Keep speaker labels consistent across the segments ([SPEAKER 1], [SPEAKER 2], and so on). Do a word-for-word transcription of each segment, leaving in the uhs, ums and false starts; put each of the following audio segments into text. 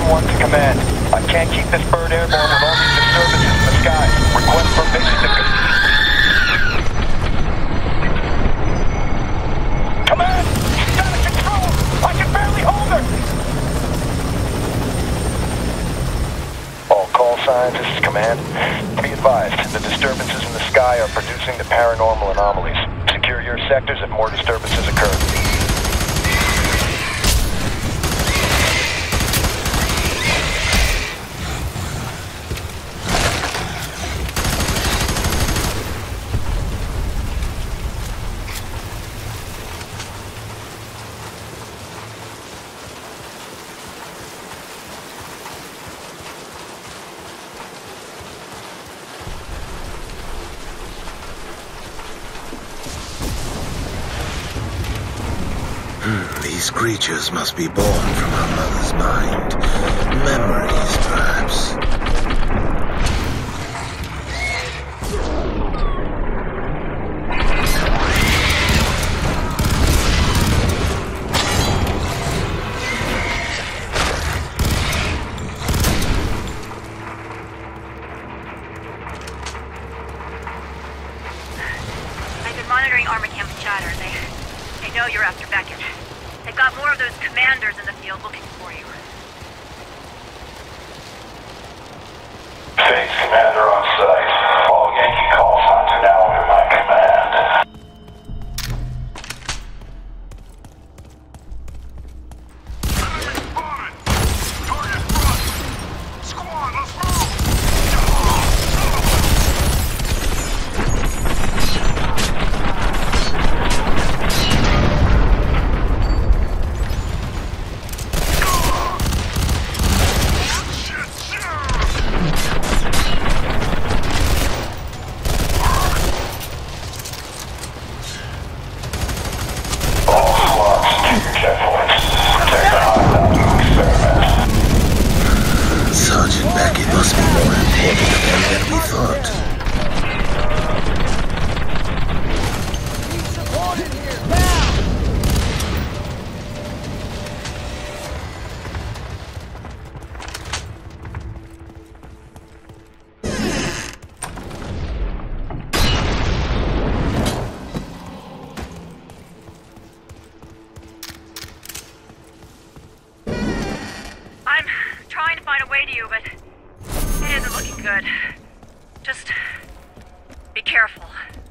[SPEAKER 1] one to command. I can't keep this bird airborne with all these disturbances in the sky. Request permission to... Command! She's out of control! I can barely hold her! All call signs, this is command. Be advised, the disturbances in the sky are producing the paranormal anomalies. Secure your sectors if more disturbances occur.
[SPEAKER 2] These creatures must be born from our mother's mind. Memories, perhaps.
[SPEAKER 3] I've been monitoring Armor Camp and Chatter. They, they know you're after Beckett. They've got more of those commanders in the field looking for you.
[SPEAKER 4] Phase commander on site. All Yankee call signs are now under my command. Target front! Squad, let's move!
[SPEAKER 2] Sergeant Beckett must be more important to them than we thought.
[SPEAKER 5] Need support in here, now!
[SPEAKER 3] I'm trying to find a way to you, but it isn't looking good. Just be careful.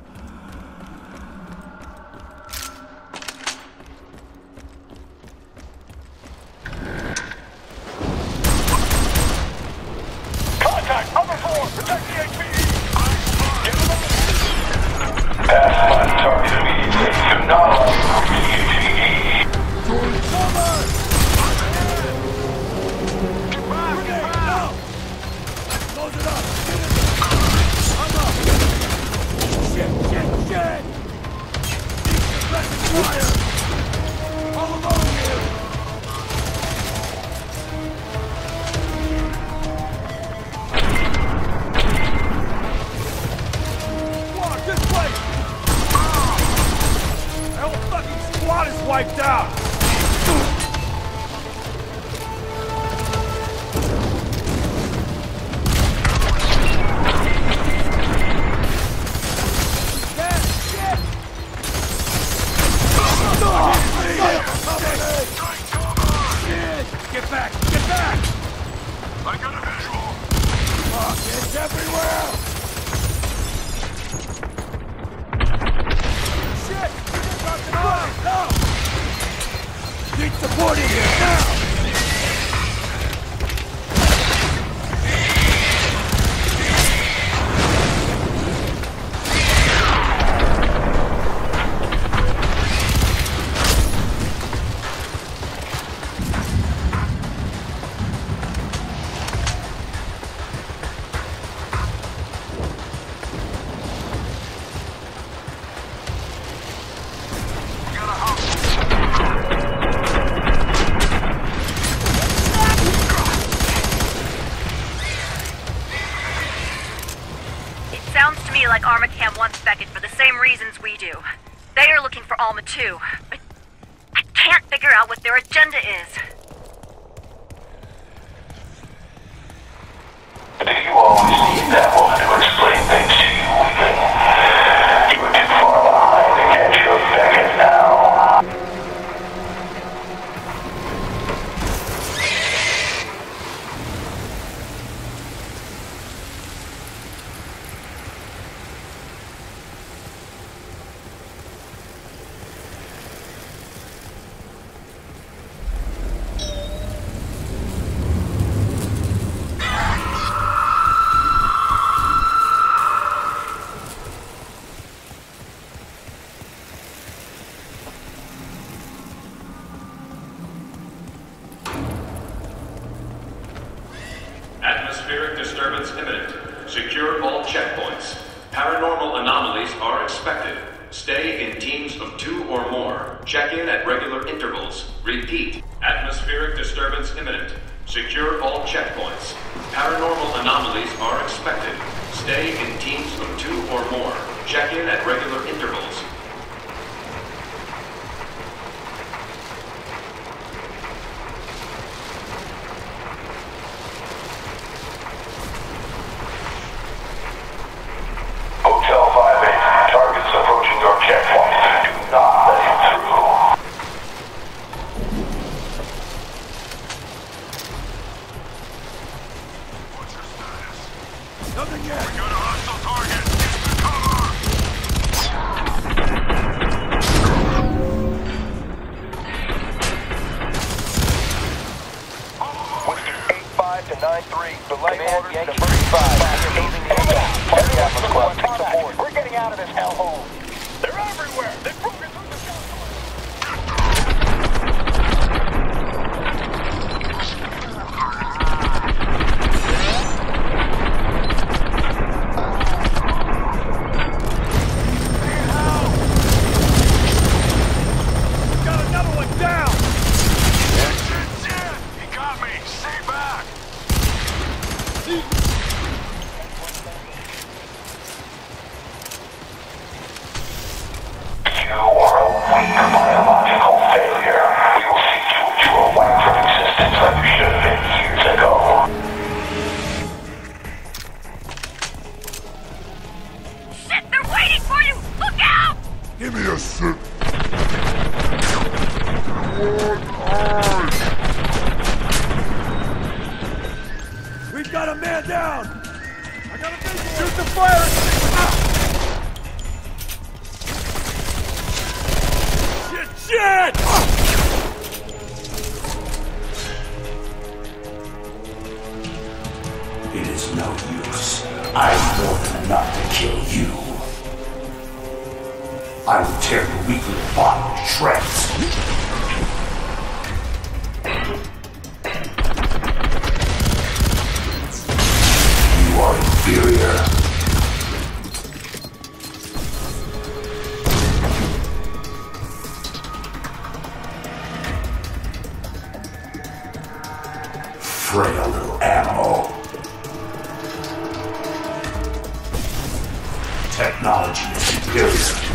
[SPEAKER 1] Contact! Other floor! Protect the H P E! Get him up!
[SPEAKER 4] Pass my target immediately. Do not allow the H P E.
[SPEAKER 5] Close it up! I'm up! Shit, shit, shit! Suppressing fire! All alone here! Squad, this way! The whole fucking squad is wiped out! Get back! Get back!
[SPEAKER 4] I got a visual.
[SPEAKER 5] Fuck, it's everywhere! Shit! No! Need support in here, now!
[SPEAKER 3] Sounds to me like Armor Camp wants Beckett for the same reasons we do. They are looking for Alma too, but I can't figure out what their agenda is.
[SPEAKER 6] Atmospheric disturbance imminent. Secure all checkpoints. Paranormal anomalies are expected. Stay in teams of two or more. Check in at regular intervals. Repeat. Atmospheric disturbance imminent. Secure all checkpoints. Paranormal anomalies are expected. Stay in teams of two or more. Check in at regular intervals.
[SPEAKER 4] Hotel five eight, targets approaching your checkpoint. Do not let him through. What's your status?
[SPEAKER 5] Nothing yet.
[SPEAKER 4] We got a hostile target. Cover!
[SPEAKER 1] Whiskey eight five to nine three. Delay orders to thirty-five. Hazing the Indianapolis Club. Take support. We're getting out of this hellhole. They're everywhere. They've broken through the south.
[SPEAKER 5] Got another one down.
[SPEAKER 4] Shit, shit! He got me! Stay back! You are a weak biological failure. We will see to it you are wiped from existence like you should have been years ago.
[SPEAKER 3] Shit, they're waiting for you! Look out!
[SPEAKER 5] Give me a sip. We've got a man down. I got a visual. Shoot the fire. Ah! Shit! Shit! Ah!
[SPEAKER 7] It is no use. I'm more than enough to kill you. I will tear your weak little body to shreds. You are inferior. Frail little animal. Technology is superior.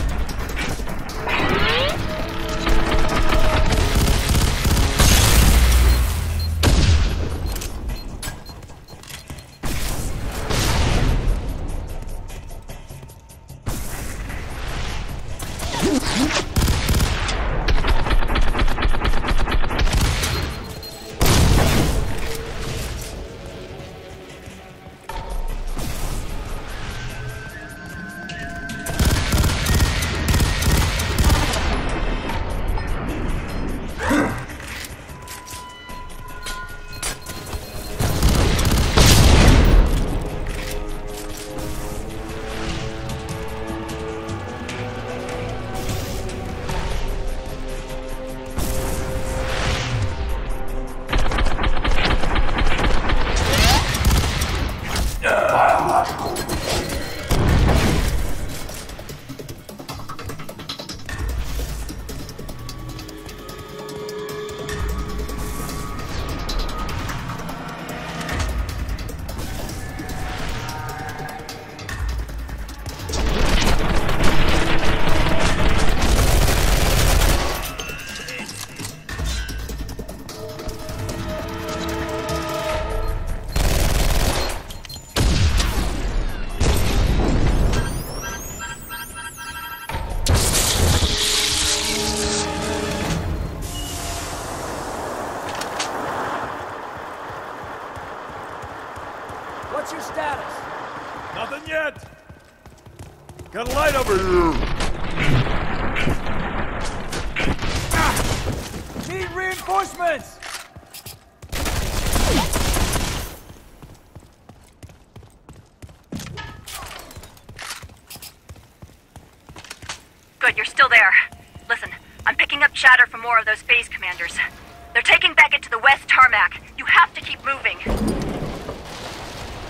[SPEAKER 5] What's your status? Nothing yet. Got a light over here. Ah! Need reinforcements.
[SPEAKER 3] Good, you're still there. Listen, I'm picking up chatter from more of those phase commanders. They're taking Beckett to the west tarmac. You have to keep moving.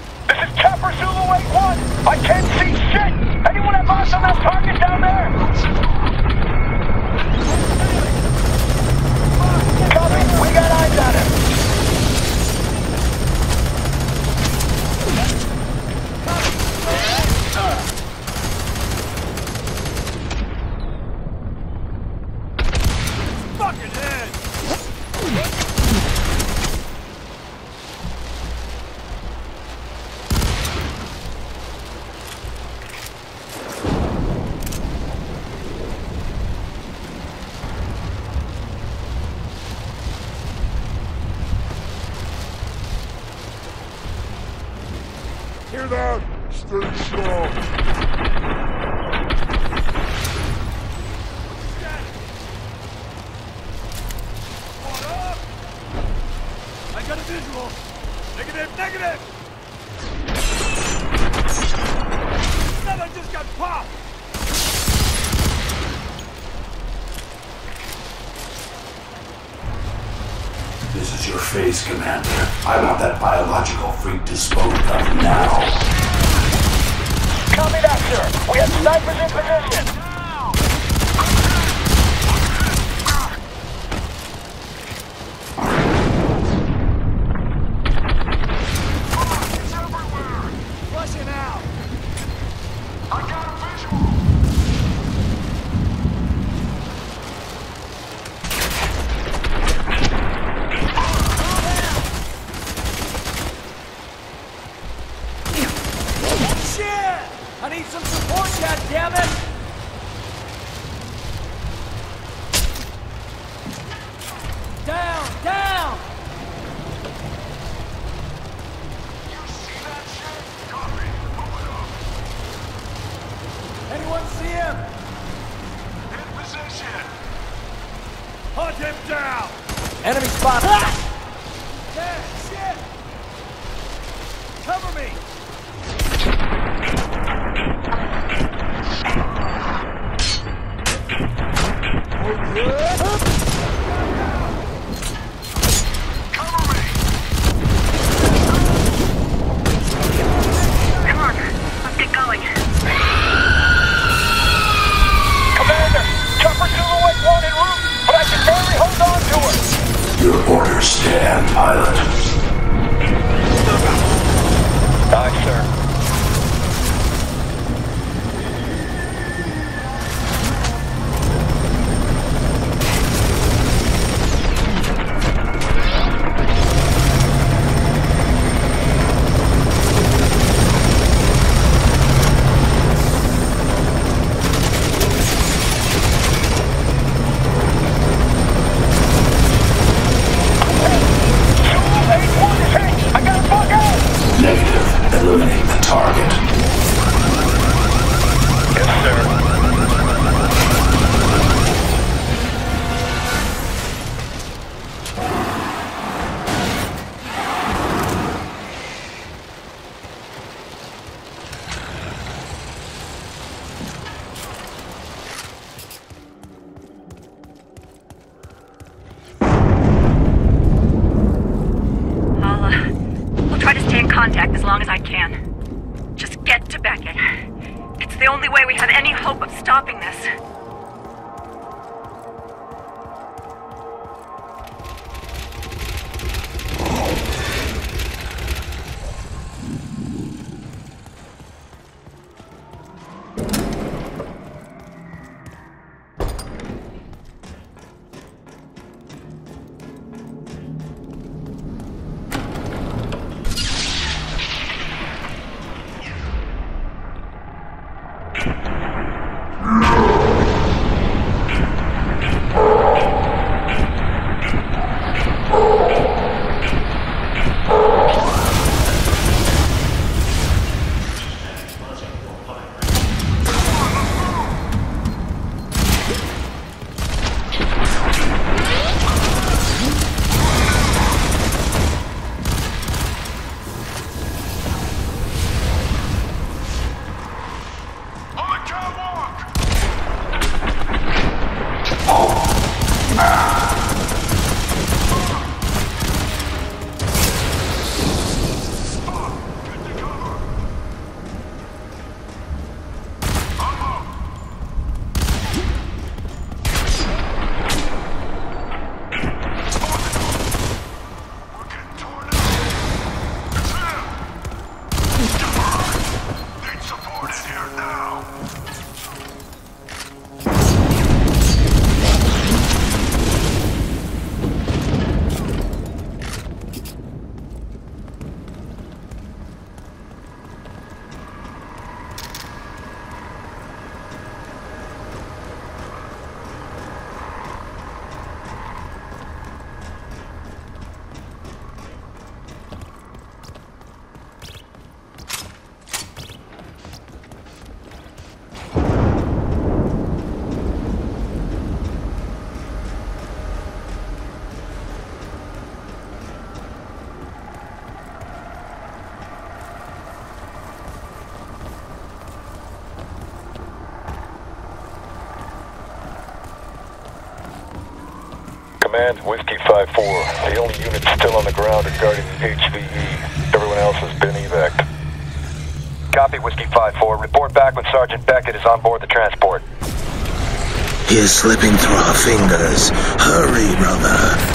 [SPEAKER 1] Chopper Zulu eight one! I can't see shit! Anyone have eyes on that target down there? Copy, we got eyes on him!
[SPEAKER 5] Fucking head!
[SPEAKER 8] Hear that? Stay strong.
[SPEAKER 5] I got a visual. Negative, negative! Another just got popped!
[SPEAKER 7] This is your phase, Commander. I want that biological freak disposed of now.
[SPEAKER 1] Copy that, sir. We have snipers in position.
[SPEAKER 5] Flushing out!
[SPEAKER 8] I got a visual.
[SPEAKER 5] Shit! I need some support, goddammit! Down, down!
[SPEAKER 8] You see that shit? Copy. Move it up.
[SPEAKER 5] Anyone see him?
[SPEAKER 8] In position.
[SPEAKER 5] Hunt him down! Enemy spot! Ah! Damn, shit! Cover me!
[SPEAKER 8] Cover me.
[SPEAKER 3] Come on, let's get going.
[SPEAKER 1] Commander, Chopper Zulu eight one en route, but I can barely hold on to her.
[SPEAKER 7] Your orders stand, pilot.
[SPEAKER 1] Aye, sir.
[SPEAKER 7] Negative. Eliminate the target.
[SPEAKER 1] Yes, sir.
[SPEAKER 3] I'll, uh, I'll try to stay in contact as long as I can. Just get to Beckett. It's the only way we have any hope of stopping this.
[SPEAKER 1] Command, Whiskey five four. The only units still on the ground are guarding the H V E. Everyone else has been evac'd. Copy, Whiskey five four. Report back when Sergeant Beckett is on board the transport.
[SPEAKER 2] He is slipping through our fingers. Hurry, brother.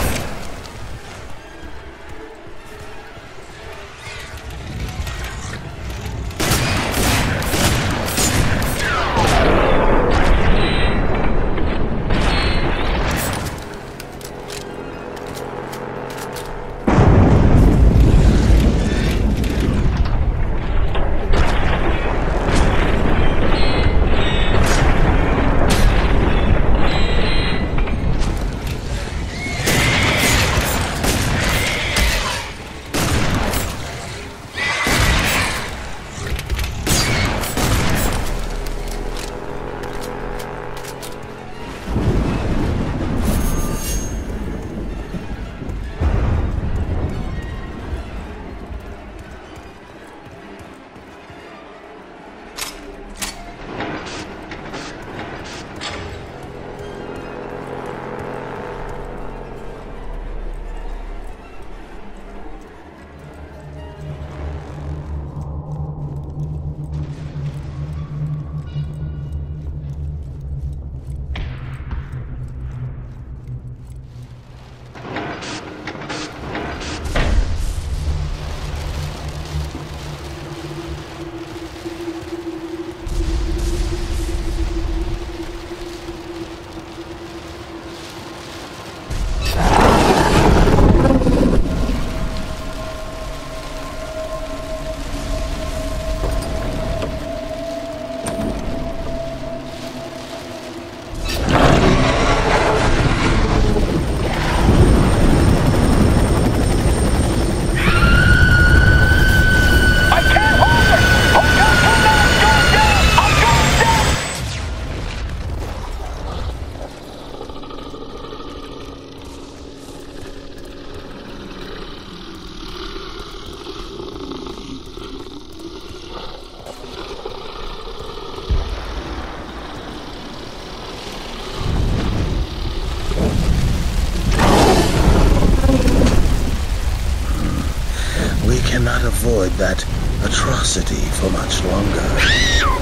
[SPEAKER 2] Cannot avoid that atrocity for much longer.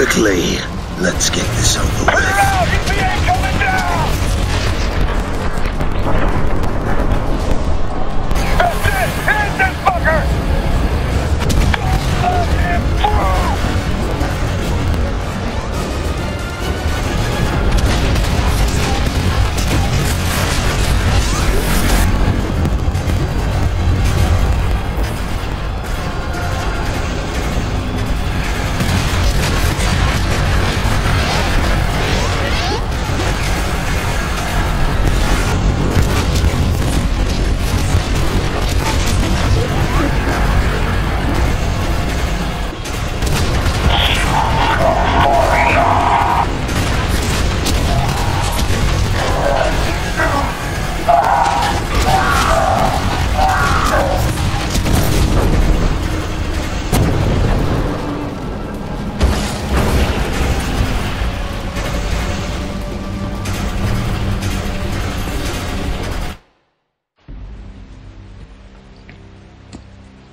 [SPEAKER 2] Quickly, let's get this over with.
[SPEAKER 1] Out! E P A coming down! That's it! Hit this fucker! Let him through!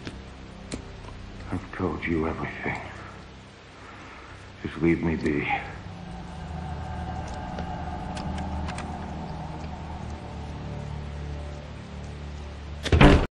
[SPEAKER 7] I've told you everything. Just leave me be.